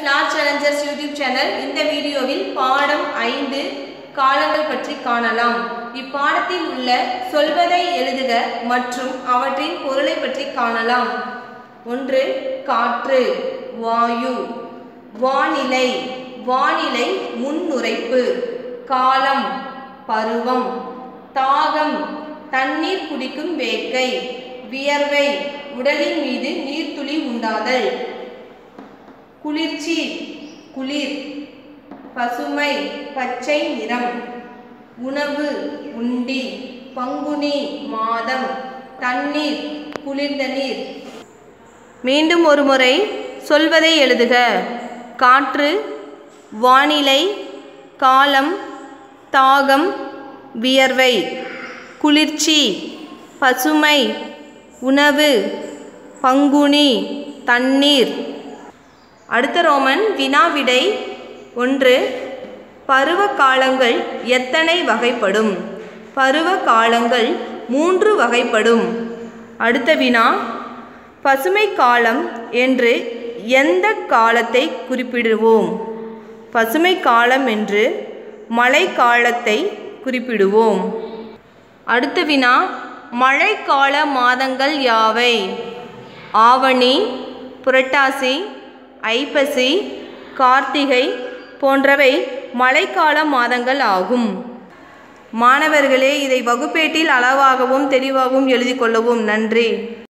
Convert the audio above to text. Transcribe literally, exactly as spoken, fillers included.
Flower Challengers YouTube channel. இந்த வீடியோவில் பாடம் ஐந்து காலங்கள் பற்றி காணலாம். இப்பாடத்தில் உள்ள சொல்வதை எழுதுக மற்றும் அவற்றின் பொருளை பற்றி காணலாம். ஒன்று காற்று, வாயு. வானிலை, வானிலை முன்னுரைப்பு. காலம், பருவம். தாகம், தண்ணீர் குடிக்கும் வேட்கை. வியர்வை, உடலின் மீது நீர்த்துளி உண்டாதல். குளிர்ச்சி, குளிர். பசுமை, பச்சை நிறம். உணவு, உண்டி. பங்குனி மாதம். தண்ணீர், குளிர்ந்த நீர். மீண்டும் ஒரு முறை சொல்வதை எழுதுக. காற்று, வானிலை, காலம், தாகம், வியர்வை. குளிர்ச்சி, பசுமை, உணவு, பங்குனி, தண்ணீர். அடுத்த ரோமன் வினாவிடை. ஒன்று, பருவ காலங்கள் எத்தனை வகைப்படும்? பருவ காலங்கள் மூன்று வகைப்படும். அடுத்த வினா, பசுமை காலம் என்று எந்த காலத்தை குறிப்பிடுவோம்? பசுமை காலம் என்று மழை காலத்தை குறிப்பிடுவோம். அடுத்த வினா, மழைக்கால மாதங்கள் யாவை? ஆவணி, புரட்டாசி, ஐப்பசி, கார்த்திகை போன்றவை மழைக்கால மாதங்கள் ஆகும். மாணவர்களே, இதை வகுப்பேட்டில் அளவாகவும் தெளிவாகவும் எழுதி கொள்ளவும். நன்றி.